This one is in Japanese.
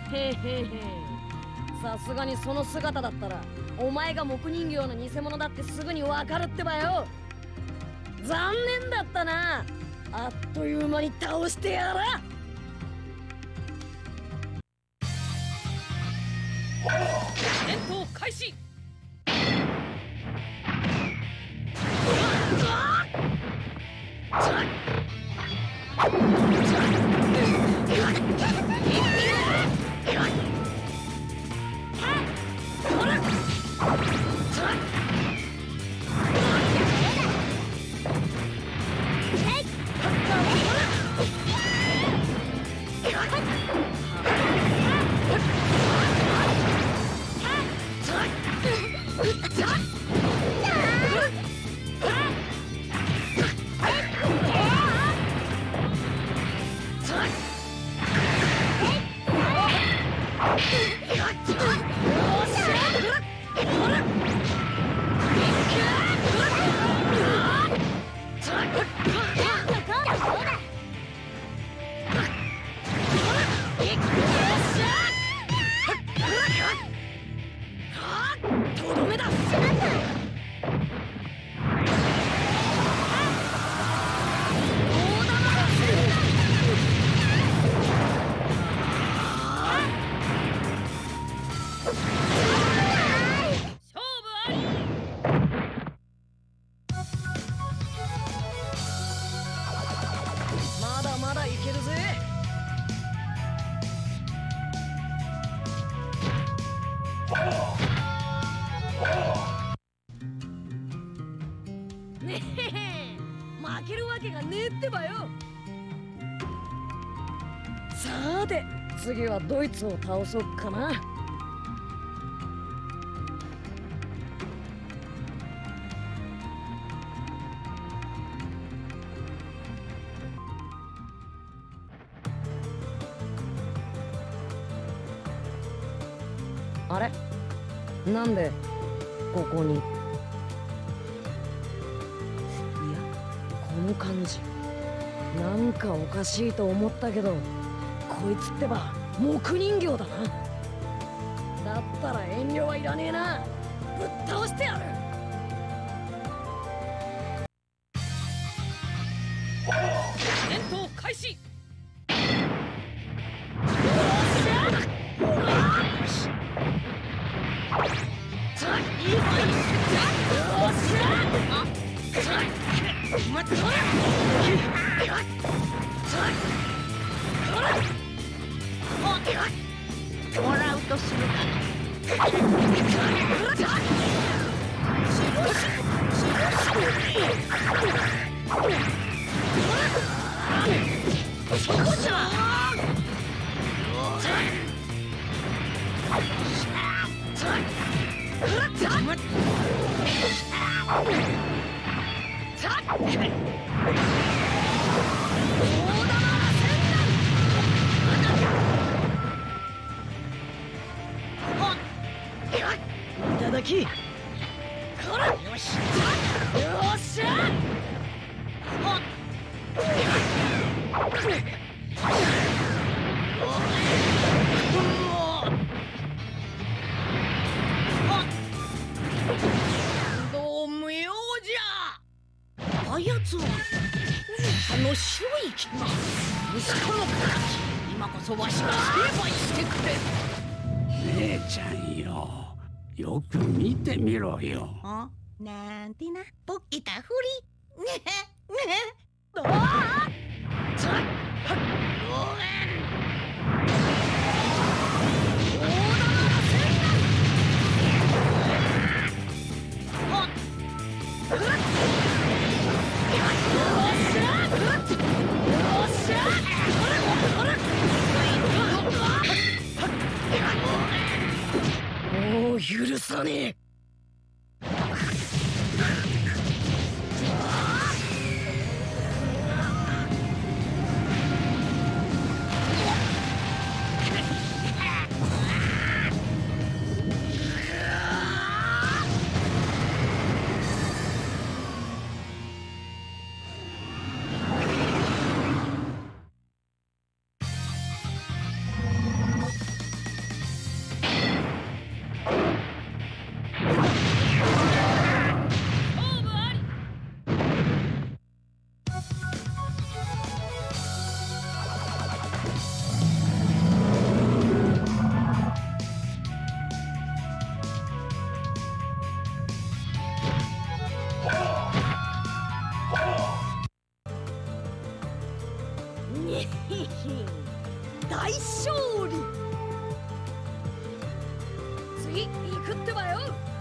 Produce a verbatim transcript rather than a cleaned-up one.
へへへ。さすがにその姿だったらお前が木人形の偽物だってすぐにわかるってばよ。残念だったな。あっという間に倒してやら。戦闘開始。とどめだ。まだまだいけるぜ。ねえ、負けるわけがねえってばよ。さーて、次はドイツを倒そうかな。あれ？なんでここに？いや、この感じなんかおかしいと思ったけど、こいつってば木人形だな。だったら遠慮はいらねえな。ぶっ倒してやる。戦闘開始。 もらうとするかそこじゃ。いただき。こら、よし。よっしゃ。どう無用じゃ。あやつはあの白い気が息子の敵。今こそわしが成敗してくれ。 姉ちゃんよ、よく見てみろよ。 あ、なんてな、ぼっきたふり。ねえ、ねえ。 ああ。 さあ、ごめん。 もう許さねえ。 次行くってばよ。